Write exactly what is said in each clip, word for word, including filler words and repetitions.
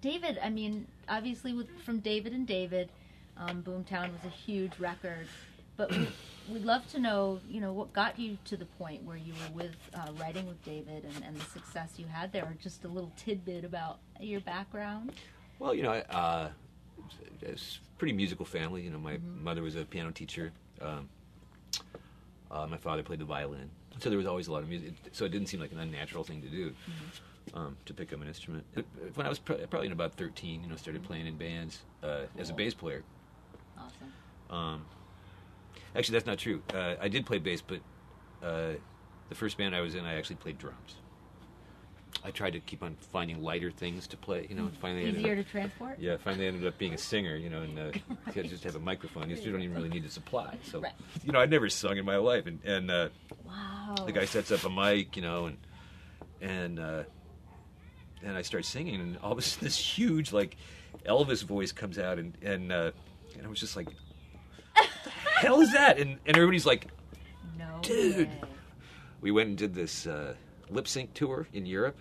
David, I mean, obviously with, from David and David, um, Boomtown was a huge record. But we, we'd love to know, you know, what got you to the point where you were with uh, writing with David and, and the success you had there, or just a little tidbit about your background? Well, you know, uh, it's a pretty musical family. You know, my mm-hmm. mother was a piano teacher. Um, uh, my father played the violin. So there was always a lot of music. So it didn't seem like an unnatural thing to do, mm-hmm. um, to pick up an instrument. When I was pr- probably in about thirteen, you know, started playing in bands uh, cool. as a bass player. Awesome. Um, Actually, that's not true. Uh, I did play bass, but uh, the first band I was in, I actually played drums. I tried to keep on finding lighter things to play, you know. And finally Easier ended up, to transport? Yeah, finally ended up being a singer, you know, and uh, right. you just have a microphone. You don't even really need a supply. So, right. you know, I'd never sung in my life, and, and uh, wow. the guy sets up a mic, you know, and and uh, and I start singing, and all of a sudden this huge, like, Elvis voice comes out, and and, uh, and I was just like, hell is that? And and everybody's like, no dude. Way. We went and did this uh, lip sync tour in Europe.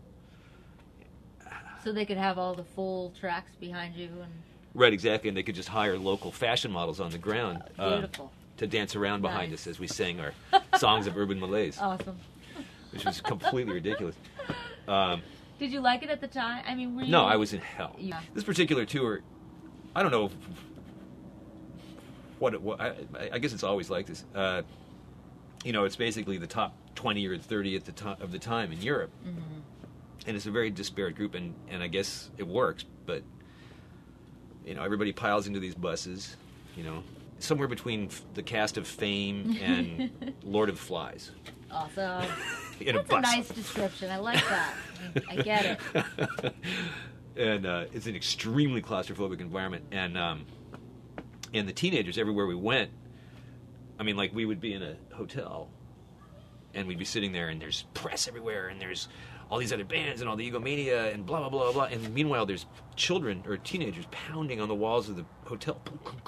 So they could have all the full tracks behind you, and right, exactly, and they could just hire local fashion models on the ground uh, beautiful. Uh, to dance around behind nice. us as we sang our songs of urban malaise. Awesome. Which was completely ridiculous. Um, Did you like it at the time? I mean, were you... No, I was in hell. Yeah. This particular tour, I don't know. If, What, what I, I guess it's always like this. Uh, you know, it's basically the top twenty or thirty at the to- of the time in Europe, mm-hmm. and it's a very disparate group. And, and I guess it works, but you know, everybody piles into these buses. You know, somewhere between f- the cast of Fame and Lord of Flies. Awesome. in That's a bus. a nice description. I like that. I get it. And uh, it's an extremely claustrophobic environment, and. Um, And the teenagers, everywhere we went, I mean, like, we would be in a hotel, and we'd be sitting there, and there's press everywhere, and there's all these other bands, and all the egomania, and blah, blah, blah, blah. And meanwhile, there's children, or teenagers, pounding on the walls of the hotel.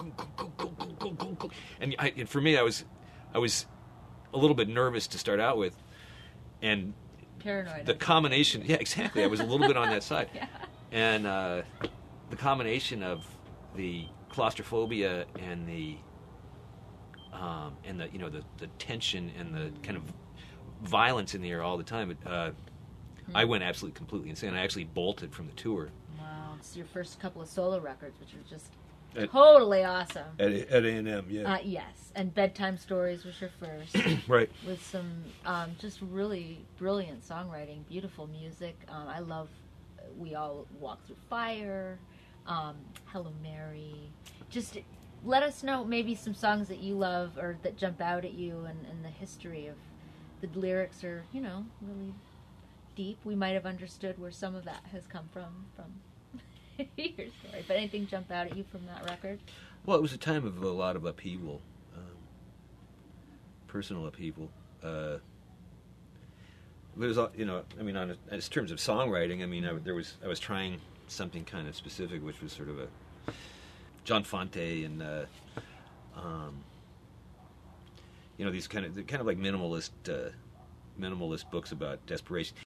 And, I, and for me, I was I was a little bit nervous to start out with. And paranoid. The combination, yeah, exactly. I was a little bit on that side. Yeah. And uh, the combination of the claustrophobia and the um, and the you know the, the tension and the kind of violence in the air all the time. Uh, hmm. I went absolutely completely insane. I actually bolted from the tour. Wow, it's your first couple of solo records, which are just at, totally awesome. At at A and M, yeah. Uh, yes, and Bedtime Stories was your first, right? With some um, just really brilliant songwriting, beautiful music. Um, I love We All Walk Through Fire. Um, Hello Mary. Just let us know maybe some songs that you love or that jump out at you, and, and the history of the lyrics are, you know, really deep. We might have understood where some of that has come from from your story. But anything jump out at you from that record? Well, it was a time of a lot of upheaval, um, personal upheaval. Uh, it was, you know, I mean, on a, in terms of songwriting, I mean, I, there was I was trying something kind of specific, which was sort of a John Fonte and uh, um, you know, these kind of kind of like minimalist uh, minimalist books about desperation.